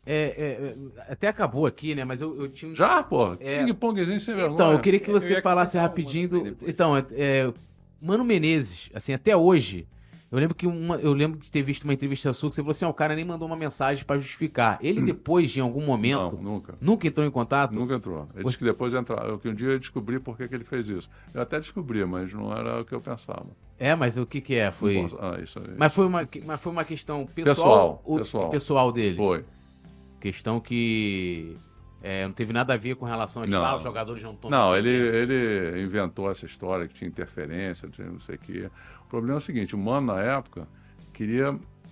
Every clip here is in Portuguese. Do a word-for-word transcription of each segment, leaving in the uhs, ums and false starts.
É, é, até acabou aqui, né? Mas eu, eu tinha. Já, pô? É, Ping-pongzinho sem vergonha. Então, eu queria que Eu você ia falasse acrescentar uma rapidinho também do. depois. Então, é, é, Mano Menezes, assim, até hoje. Eu lembro que uma, eu lembro de ter visto uma entrevista sua que você falou assim: ó, o cara nem mandou uma mensagem pra justificar. Ele depois, em algum Não, momento, nunca. nunca entrou em contato? Nunca entrou. Ele Você- disse que depois de entrar. Eu, que um dia eu descobri por que, que ele fez isso. Eu até descobri, mas não era o que eu pensava. É, mas o que que é? Não Foi. posso- Ah, isso aí. Mas foi uma, mas foi uma questão pessoal, Pessoal, ou pessoal. pessoal dele? Foi. Questão que é, não teve nada a ver com relação a tipo, Não. ah, os jogadores não estão. Não, ele, ele inventou essa história que tinha interferência, tinha não sei o quê. O problema é o seguinte: o Mano, na época, queria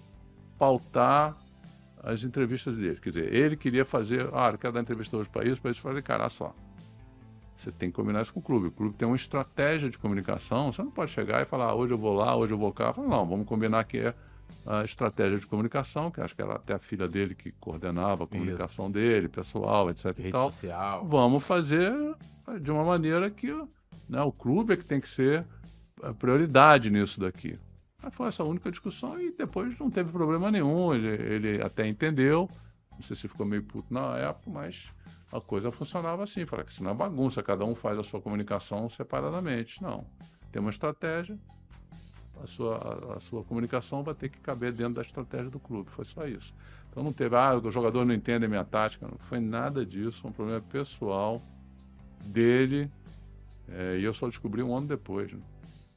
pautar as entrevistas dele. Quer dizer, ele queria fazer, ah, eu quero dar entrevista hoje para isso, para isso. Eu falei, cara, só. Você tem que combinar isso com o clube. O clube tem uma estratégia de comunicação. Você não pode chegar e falar, ah, hoje eu vou lá, hoje eu vou cá. Eu falei, não, vamos combinar que é a estratégia de comunicação, que acho que era até a filha dele que coordenava a comunicação dele, pessoal, etc e Rede tal. social. Vamos fazer de uma maneira que, né, o clube é que tem que ser a prioridade nisso daqui. Mas foi essa a única discussão e depois não teve problema nenhum. Ele, ele até entendeu. Não sei se ficou meio puto na época, mas a coisa funcionava assim. Falei que isso não é bagunça, cada um faz a sua comunicação separadamente. Não. Tem uma estratégia. A sua, a, a sua comunicação vai ter que caber dentro da estratégia do clube. Foi só isso. Então não teve, ah, o jogador não entende a minha tática. Não foi nada disso. Foi um problema pessoal dele. É, e eu só descobri um ano depois. Né?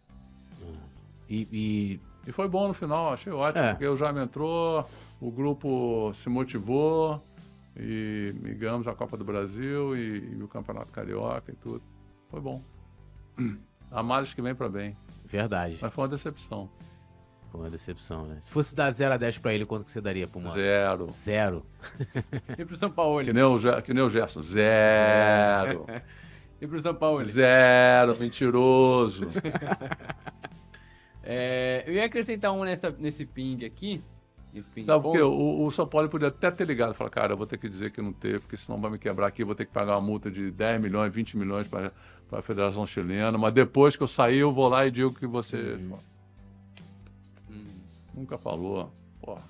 E, e E foi bom no final, achei ótimo, É. porque o Jaime entrou, o grupo se motivou e, e ganhamos a Copa do Brasil e, e o Campeonato Carioca e tudo. Foi bom. Há males que vem para bem. verdade. Mas foi uma decepção. Foi uma decepção, né? Se fosse dar zero a dez pra ele, quanto que você daria pro Mano? Zero. Zero. E pro São Paulo? Que nem o, Ge- que nem o Gerson. Zero. E pro São Paulo? Zero. Mentiroso. É, eu ia acrescentar um nessa, nesse ping aqui. Nesse ping Sabe por quê? O, o São Paulo podia até ter ligado e falar, cara, eu vou ter que dizer que não teve, porque senão vai me quebrar aqui, eu vou ter que pagar uma multa de dez milhões, vinte milhões para a Federação Chilena, mas depois que eu sair, eu vou lá e digo que você... Hum. Nunca falou. Porra.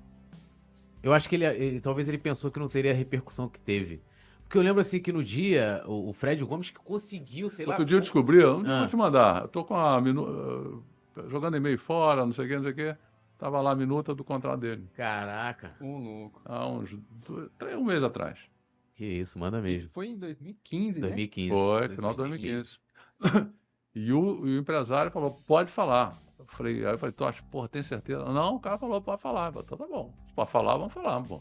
Eu acho que ele, ele- talvez ele pensou que não teria a repercussão que teve. Porque eu lembro assim que no dia, o, o Fred Gomes que conseguiu, sei lá. Outro dia eu descobri, eu não Ah. vou te mandar, eu tô com a minu... jogando e-mail fora, não sei o que, não sei o que, tava lá a minuta do contrato dele, Caraca, Um louco. há uns dois, três, um mês atrás. que isso, manda mesmo. Foi em dois mil e quinze, né? dois mil e quinze. Foi, final de dois mil e quinze. E o, e o empresário falou, pode falar. Eu falei, aí eu falei, tu acha, porra, tem certeza? Não, o cara falou, pode falar. Eu falei, então tá bom. Se pode falar, vamos falar, pô.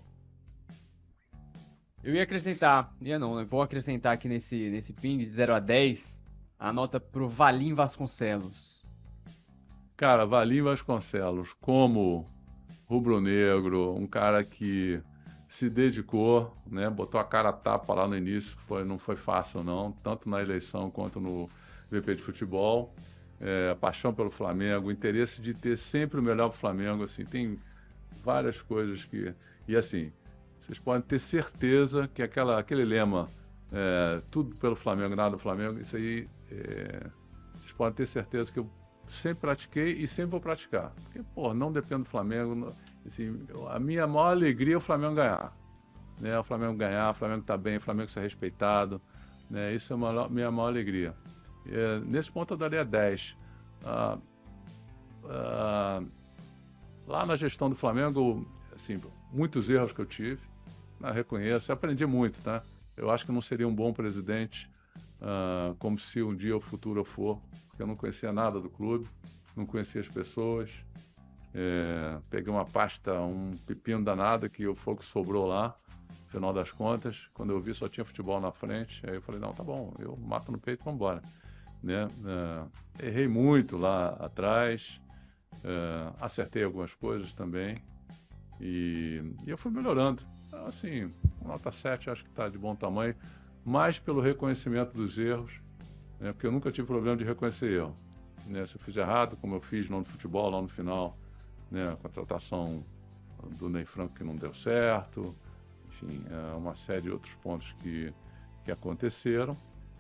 Eu ia acrescentar, ia não, eu vou acrescentar aqui nesse, nesse ping de zero a dez a nota pro Valim Vasconcelos. Cara, Valim Vasconcelos, como rubro-negro, um cara que se dedicou, né, botou a cara a tapa lá no início, foi, não foi fácil não, tanto na eleição quanto no V P de futebol, é, a paixão pelo Flamengo, o interesse de ter sempre o melhor pro Flamengo, assim, tem várias coisas que... E assim, vocês podem ter certeza que aquela, aquele lema, é, tudo pelo Flamengo, nada do Flamengo, isso aí, é, vocês podem ter certeza que eu sempre pratiquei e sempre vou praticar. Porque, pô, não dependo do Flamengo. Não, assim, a minha maior alegria é o Flamengo ganhar. Né? O Flamengo ganhar, o Flamengo tá bem, o Flamengo ser respeitado. Né? Isso é a maior, minha maior alegria. É, nesse ponto eu daria dez. Ah, ah, lá na gestão do Flamengo, assim, muitos erros que eu tive, né? Reconheço, aprendi muito, tá? Eu acho que não seria um bom presidente, ah, como se um dia o futuro eu for, porque eu não conhecia nada do clube, não conhecia as pessoas, é, peguei uma pasta, um pepino danado que foi o que sobrou lá, no final das contas, quando eu vi só tinha futebol na frente, aí eu falei, não, tá bom, eu mato no peito e vamos embora. Né? É, errei muito lá atrás, é, acertei algumas coisas também, e, e eu fui melhorando. Assim, nota sete acho que está de bom tamanho, mais pelo reconhecimento dos erros, né? Porque eu nunca tive problema de reconhecer erro. Né? Se eu fiz errado, como eu fiz no futebol, lá no final, né? A contratação do Ney Franco que não deu certo, enfim, é, uma série de outros pontos que, que aconteceram.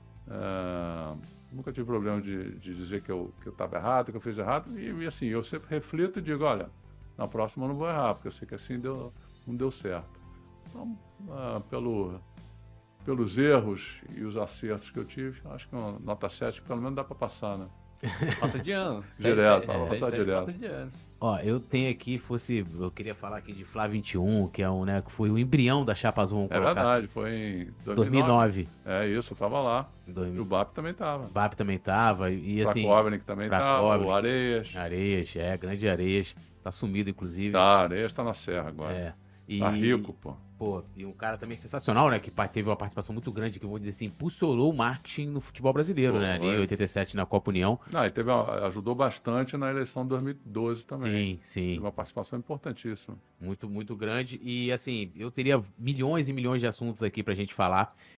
É, nunca tive problema de, de dizer que eu que eu estava errado, que eu fiz errado, e, e assim, eu sempre reflito e digo, olha, na próxima eu não vou errar, porque eu sei que assim deu, não deu certo. Então, ah, pelo, pelos erros e os acertos que eu tive, acho que uma nota sete pelo menos dá para passar, né? Passa de ano. Direto, Sete, pra sete, passar sete, direto. passa de ano. Ó, eu tenho aqui, fosse, eu queria falar aqui de Flá vinte e um, que é um, né, que foi o embrião da Chapa Azul, vamos É colocar. verdade, foi em dois mil e nove. É isso, eu tava lá. dois E mil. o B A P também tava. O B A P também tava, e assim... Prakovnik também tava, Prakovnik. o Areias. Areias, é, grande Areias. Tá sumido, inclusive. Tá, Areias tá na Serra agora. É. E, Tá rico, pô. Pô, e um cara também sensacional, né? Que pa- teve uma participação muito grande, que eu vou dizer assim, impulsionou o marketing no futebol brasileiro, né? Ali em Foi. oitenta e sete na Copa União. Ah, e teve, uma- ajudou bastante na eleição de dois mil e doze também. Sim, Teve sim. uma participação importantíssima. Muito, muito grande. E assim, eu teria milhões e milhões de assuntos aqui pra gente falar.